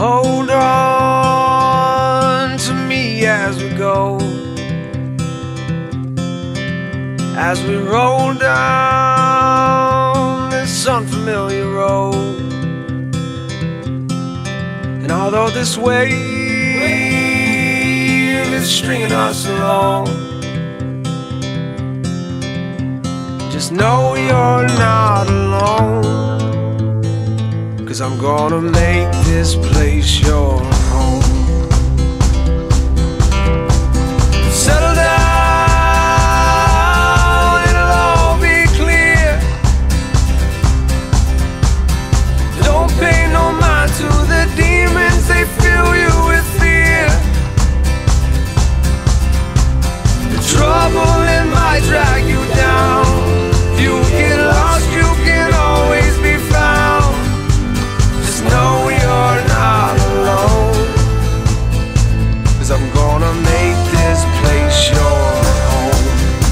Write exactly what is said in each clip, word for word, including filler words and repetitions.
hold on to me as we go, as we roll down this unfamiliar road. And although this wave is stringing us along, just know you're not alone, 'cause I'm gonna make this place your home. Settle down, it'll all be clear. Don't pay no mind to the demons, they fill you with fear. The trouble, it might drag you down. If you get lost, you can always be found. Just know you're not alone, 'cause I'm gonna make this place your home.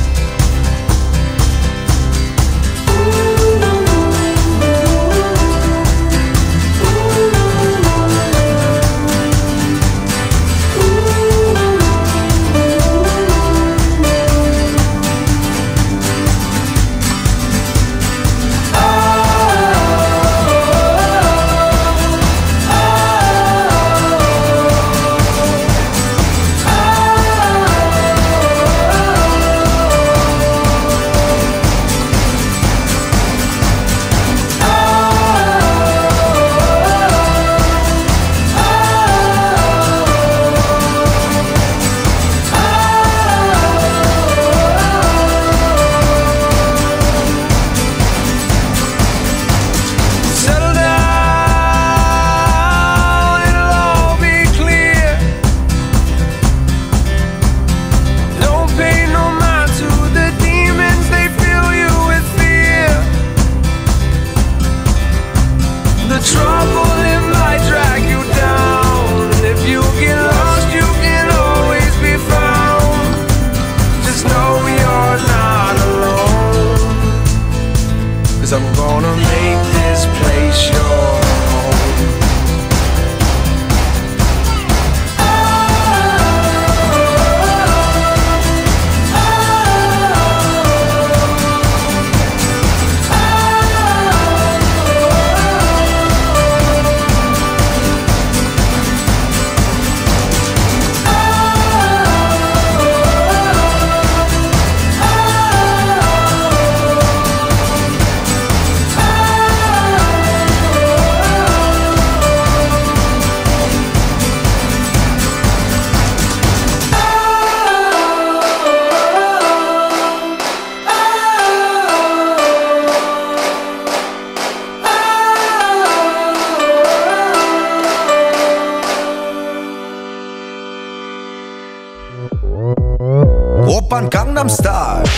The trouble, it might drag you down, and if you get lost, you can always be found. Just know you're not alone, 'cause I'm gonna make this place your home. 오빤 강남스타일